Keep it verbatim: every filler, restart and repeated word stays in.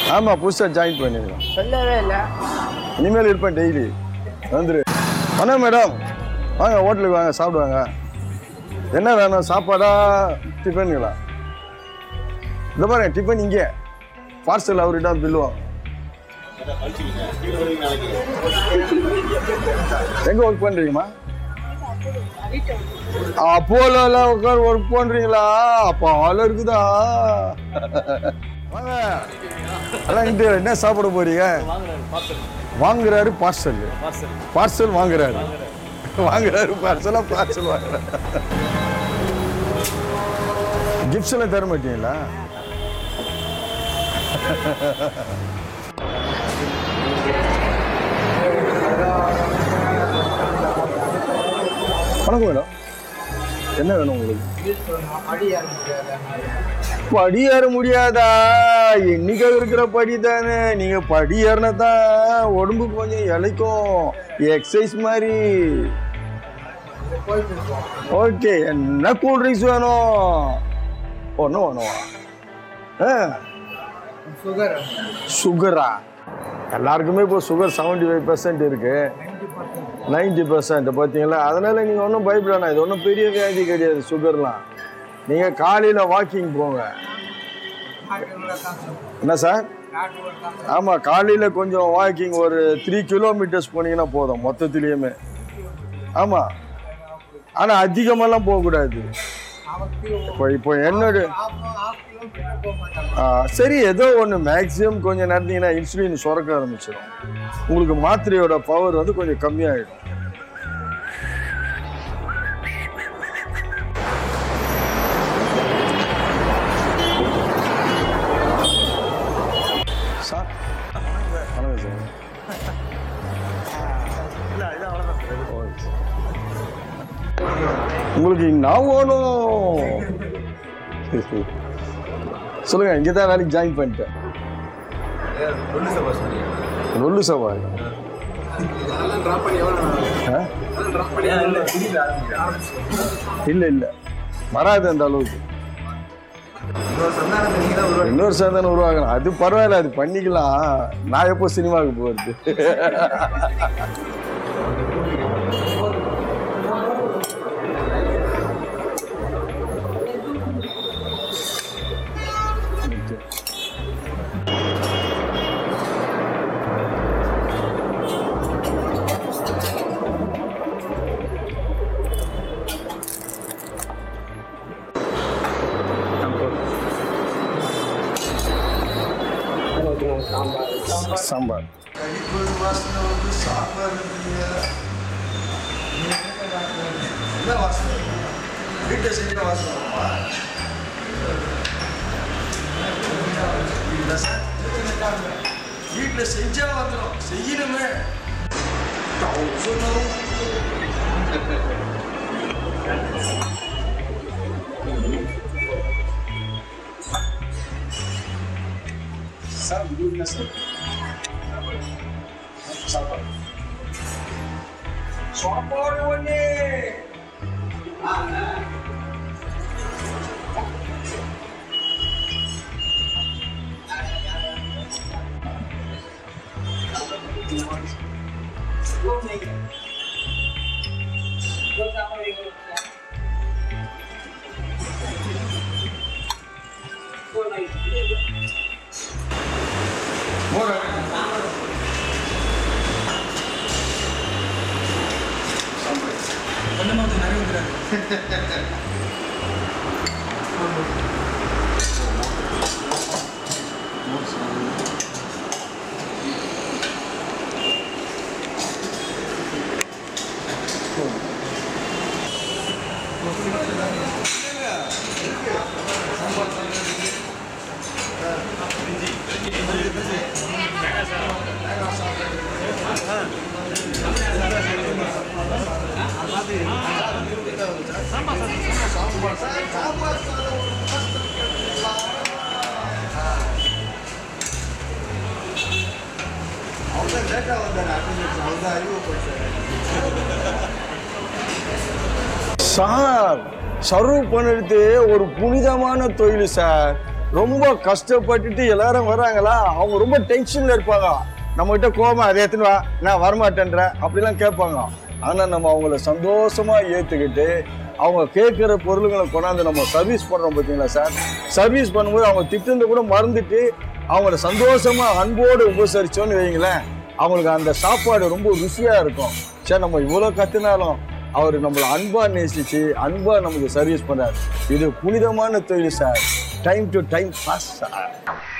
ஆமாம், புதுசாக ஜாயின் பண்ணிருக்கோம். சொல்லவே இல்லை. இனிமேல் இருப்பேன் டெய்லி. வந்துரு. வணக்கம் மேடம், வாங்க ஹோட்டலுக்கு வாங்க, சாப்பிடுவாங்க. என்ன வேணும், சாப்பாடா டிஃபனுங்களா? இந்த பாருங்க, டிஃபன் இங்கே பார்சல் அவர்கிட்ட பில்லுவாங்க. எங்க ஒர்க் பண்றீங்கம்மா? அப்போல உட்கார் ஒர்க் பண்றீங்களா? அப்போ ஆள் இருக்குதா? வாங்க. அதான் என்ன சாப்பிட போறீங்க? வாங்குறாரு பார்சல். பார்சல் வாங்குறாரு. வாங்குறாரு பார்சலா பார்சல் வாங்குறாரு. கிஃப்ட்ஸ் எல்லாம் தர மாட்டீங்களா? வணக்கம் மேடம், என்ன வேணும் உங்களுக்கு? படி ஏற முடியாதா? என்னைக்கு இருக்கிற படி தானே. நீங்க படி ஏறினதான் உடம்பு கொஞ்சம் இழைக்கும், எக்ஸசைஸ் மாதிரி. ஓகே, என்ன கூல் ட்ரிங்க்ஸ் வேணும்? ஒன்றும் வேணும். சுகரா? எல்லாருக்குமே இப்போ சுகர் செவன்டி ஃபைவ் பர்சன்ட் இருக்கு, நைன்டி பர்சன்ட் பார்த்தீங்களா? அதனால நீங்கள் ஒன்றும் பயப்படணும், இது ஒன்றும் பெரிய வியாதி கிடையாது சுகர்லாம். நீங்கள் காலையில் வாக்கிங் போங்க. என்ன சார்? ஆமாம், காலையில் கொஞ்சம் வாக்கிங் ஒரு த்ரீ கிலோமீட்டர்ஸ் போனீங்கன்னா போதும் மொத்தத்துலேயுமே. ஆமாம், ஆனால் அதிகமெல்லாம் போகக்கூடாது. இப்போ இப்போ என்னோட சரி, ஏதோ ஒன்று மேக்ஸிமம் கொஞ்சம் நடந்தீங்கன்னா இன்சுலின் சுரக்க ஆரம்பிச்சிடும். உங்களுக்கு மாத்திரையோட பவர் வந்து கொஞ்சம் கம்மியாகிடும். சார் வணக்கம் சார். உங்களுக்கு நான் வேணும் சொல்லுங்க. இங்கே தான் வேலைக்கு ஜாயின் பண்ணிட்டேன். லொல்லு சபா? இல்லை இல்லை, வராது அந்த அளவுக்கு. இன்னொரு சந்தானம் உருவாகலாம், அது பரவாயில்ல, அது பண்ணிக்கலாம். நான் எப்போ சினிமாவுக்கு போகிறது? சாம்பார். வீட்டில் செஞ்சா வந்துடும், செய்யணுமே. Sir good sir. சாப்பாடு சாப்பாடு ஒண்ணே. சார், சர்வ் பண்ணுறது ஒரு புனிதமான தொழில் சார். ரொம்ப கஷ்டப்பட்டுட்டு எல்லாரும் வர்றாங்களா, அவங்க ரொம்ப டென்ஷன்ல இருப்பாங்க. நம்ம கிட்ட கோபம் அதே எத்தனை வா நான் வரமாட்டேன்ற அப்படிலாம் கேட்பாங்க. ஆனால் நம்ம அவங்கள சந்தோஷமா ஏற்றுக்கிட்டு அவங்க கேட்குற பொருளுங்களை கொண்டாந்து நம்ம சர்வீஸ் பண்ணுறோம் பார்த்தீங்களா சார். சர்வீஸ் பண்ணும்போது அவங்க திட்டுந்து கூட மறந்துட்டு அவங்கள சந்தோஷமா அன்போடு உபசரிச்சோன்னு வைங்களேன், அவங்களுக்கு அந்த சாப்பாடு ரொம்ப ருசியாக இருக்கும். சார் நம்ம இவ்வளோ கற்றுனாலும் அவர் நம்மளை அன்பா நேசிச்சு அன்பா நமக்கு சர்வீஸ் பண்ணார். இது புனிதமான தொழில் sir. Time to time pass sir.